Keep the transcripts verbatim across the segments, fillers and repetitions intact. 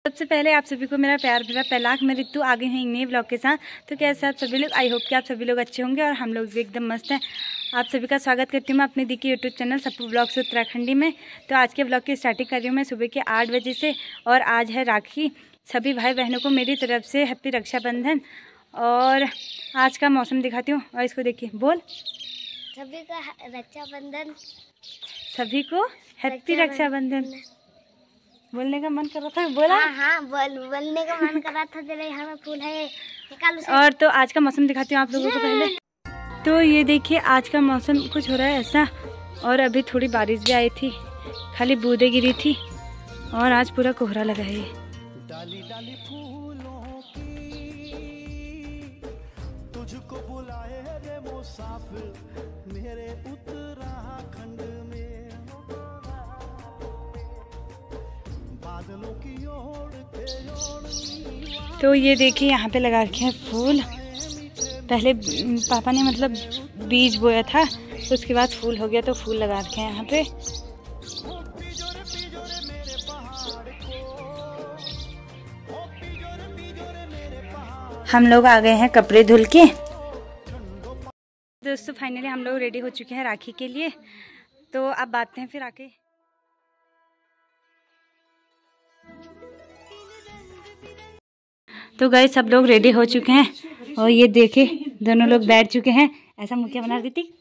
सबसे पहले आप सभी को मेरा प्यार भरा पहलाक। मैं रितु आ गई हूँ एक नए ब्लॉग के साथ। तो कैसे आप सभी लोग, आई होप कि आप सभी लोग अच्छे होंगे और हम लोग भी एकदम मस्त हैं। आप सभी का स्वागत करती हूँ मैं अपने दी के YouTube channel Sappu blogs Uttarakhandi में। तो आज के ब्लॉग की स्टार्टिंग कर रही हूँ मैं सुबह के आठ बजे से, और आज है राखी। सभी भाई बहनों को मेरी तरफ से हैप्पी रक्षाबंधन। और आज का मौसम दिखाती हूँ, और इसको देखिए, बोल सभी को रक्षाबंधन। सभी को हैप्पी रक्षाबंधन बोलने का मन कर रहा था, बोला। हाँ हाँ बोल बोलने का मन कर रहा था। तेरे यहाँ में फूल है, निकाल उसे। और तो आज का मौसम दिखाती हूँ आप लोगों को पहले। तो ये देखिए आज का मौसम कुछ हो रहा है ऐसा, और अभी थोड़ी बारिश भी आई थी, खाली बूंदें गिरी थी, और आज पूरा कोहरा लगा है। डाली डाली फूलों की तुझको बुलाए रे मुसाफिर मेरे उत्तराखंड में, बादलों की ओर के ओर। तो ये देखिए यहाँ पे लगा रखे हैं फूल। पहले पापा ने मतलब बीज बोया था, तो उसके बाद फूल हो गया, तो फूल लगा रखे हैं यहाँ पे। हम लोग आ गए हैं कपड़े धुल के। दोस्तों फाइनली हम लोग रेडी हो चुके हैं राखी के लिए। तो अब बातें हैं फिर आके। तो गाइस सब लोग रेडी हो चुके हैं, और ये देखे दोनों लोग बैठ चुके हैं। ऐसा मुखिया बना दी थी।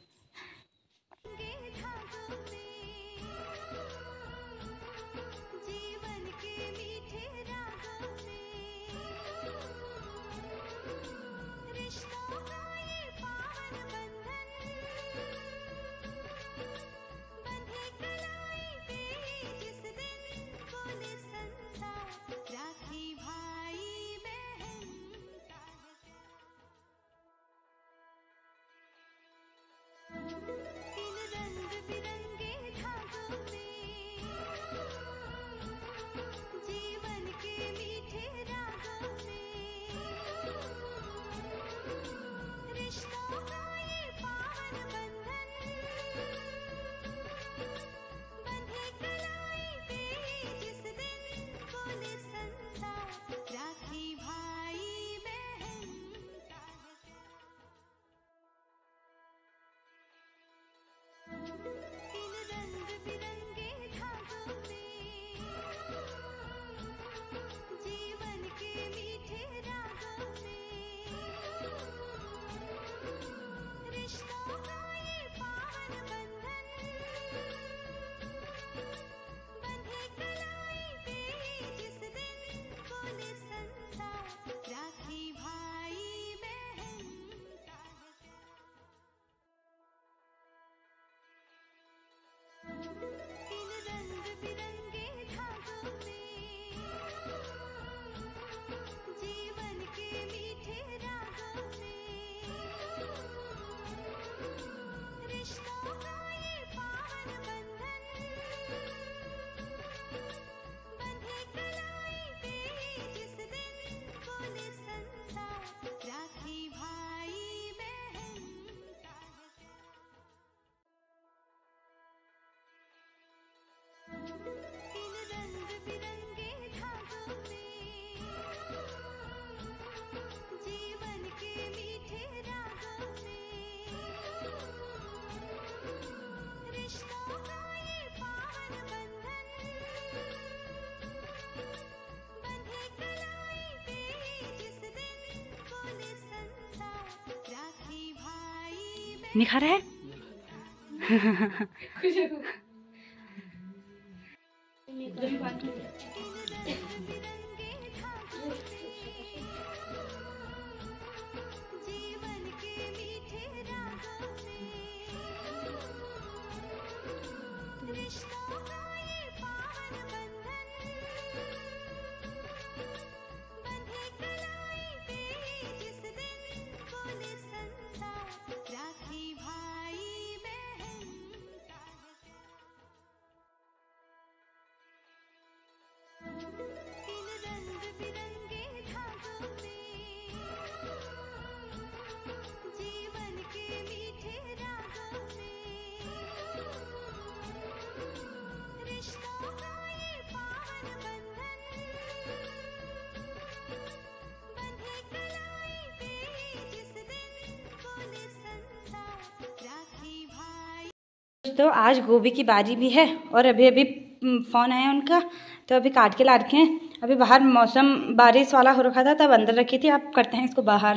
निखारा है। दोस्तों आज गोभी की बारी भी है और अभी अभी फ़ोन आया उनका, तो अभी काट के ला रखे हैं। अभी बाहर मौसम बारिश वाला हो रखा था, तब अंदर रखी थी। अब करते हैं इसको बाहर।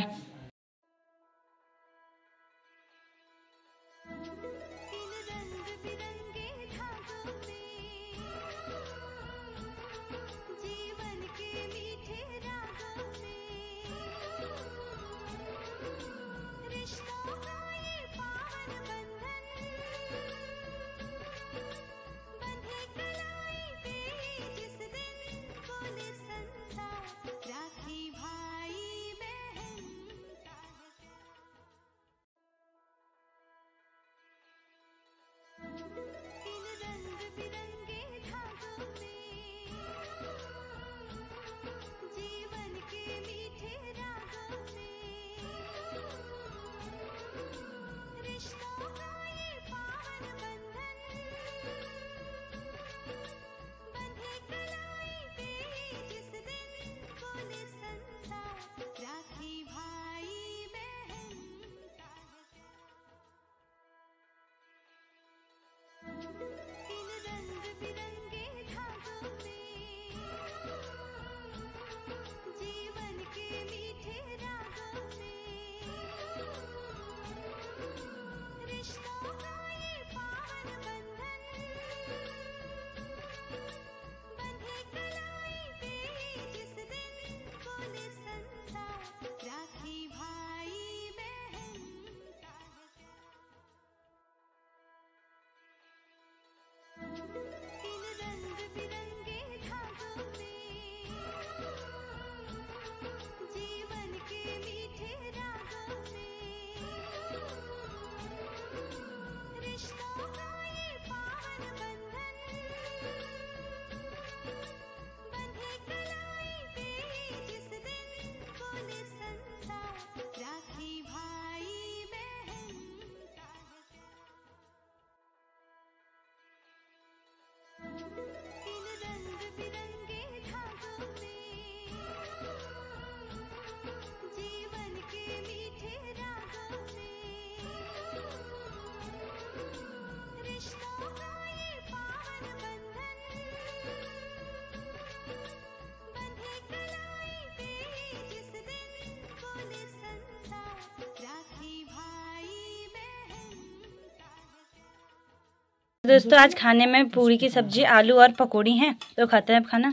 दोस्तों आज खाने में पूरी की सब्जी, आलू और पकौड़ी हैं, तो खाते हैं अब खाना।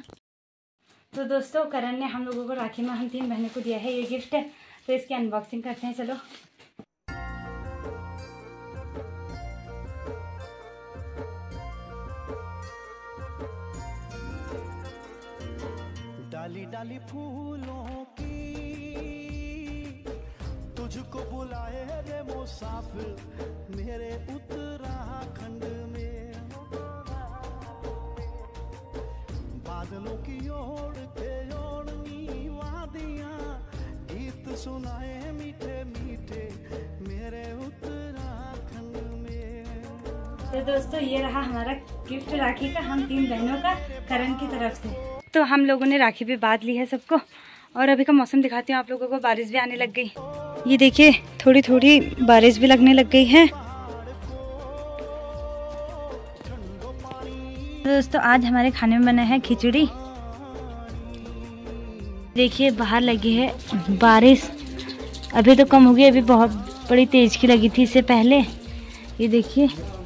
तो दोस्तों करण ने हम लोगों को राखी में हम तीन बहनों को दिया है ये गिफ्ट, तो इसकी अनबॉक्सिंग करते हैं। चलो डाली डाली फूलों की तुझको बुलाए रे मुसाफिर मेरे उत्तराखंड में, बादलों की ओर के ओढ़नी वादियां गीत सुनाए मीठे मीठे मेरे उत्तराखंड में। तो दोस्तों ये रहा हमारा गिफ्ट राखी का हम तीन बहनों का करण की तरफ से। तो हम लोगों ने राखी भी बांध ली है सबको, और अभी का मौसम दिखाती हूँ आप लोगों को। बारिश भी आने लग गई, ये देखिए थोड़ी थोड़ी बारिश भी लगने लग गई है। दोस्तों आज हमारे खाने में बना है खिचड़ी। देखिए बाहर लगी है बारिश, अभी तो कम हो गई, अभी बहुत बड़ी तेज की लगी थी इससे पहले। ये देखिए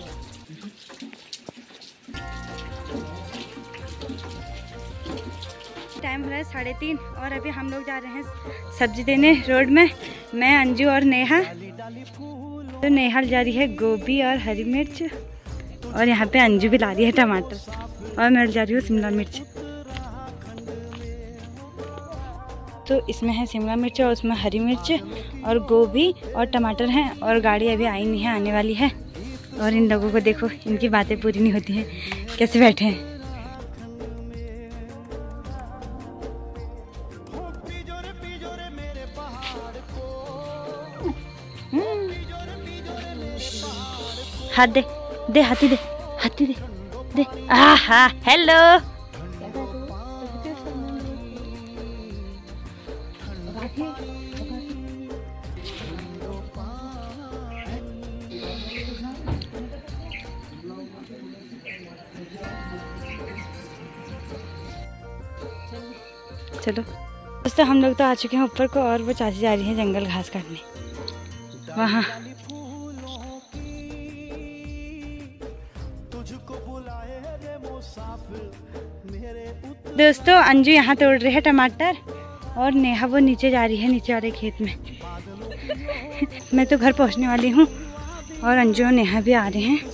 टाइम हो रहा है साढ़े तीन, और अभी हम लोग जा रहे हैं सब्जी देने रोड में। मैं, अंजू और नेहा। तो नेहा जा रही है गोभी और हरी मिर्च, और यहाँ पे अंजू भी ला रही है टमाटर, और मैं जा रही हूँ शिमला मिर्च। तो इसमें है शिमला मिर्च और उसमें हरी मिर्च और गोभी और टमाटर हैं, और गाड़ी अभी आई नहीं है, आने वाली है। और इन लोगों को देखो, इनकी बातें पूरी नहीं होती हैं, कैसे बैठे हैं। हाथ दे दे, हाथी दे, हाथी दे दे। आहा हेलो, चलो दोस्तों, हम लोग तो आ चुके हैं ऊपर को और वो चाची जा रही है जंगल घास काटने वहाँ। दोस्तों अंजू यहाँ तोड़ रही है टमाटर और नेहा वो नीचे जा रही है नीचे वाले खेत में। मैं तो घर पहुँचने वाली हूँ और अंजू और नेहा भी आ रहे हैं।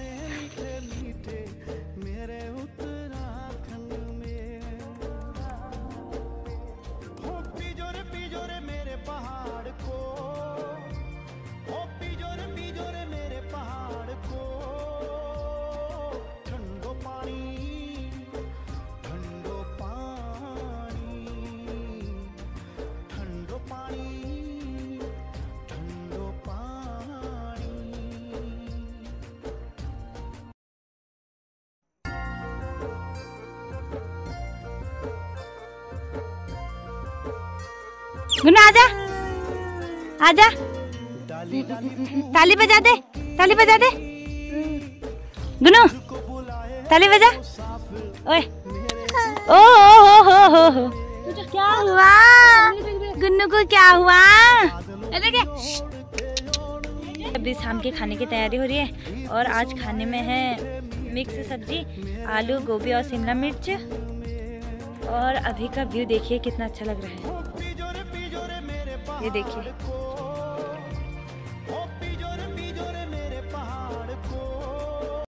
गुना आजा आजा, ताली बजा दे ताली बजा दे गुनू, ताली बजा। ओए ओ हो हो हो हो क्या हुआ गुन्नू को, क्या हुआ? अभी शाम के खाने की तैयारी हो रही है और आज खाने में है मिक्स सब्जी, आलू गोभी और शिमला मिर्च। और अभी का व्यू देखिए कितना अच्छा लग रहा है, ये देखिए।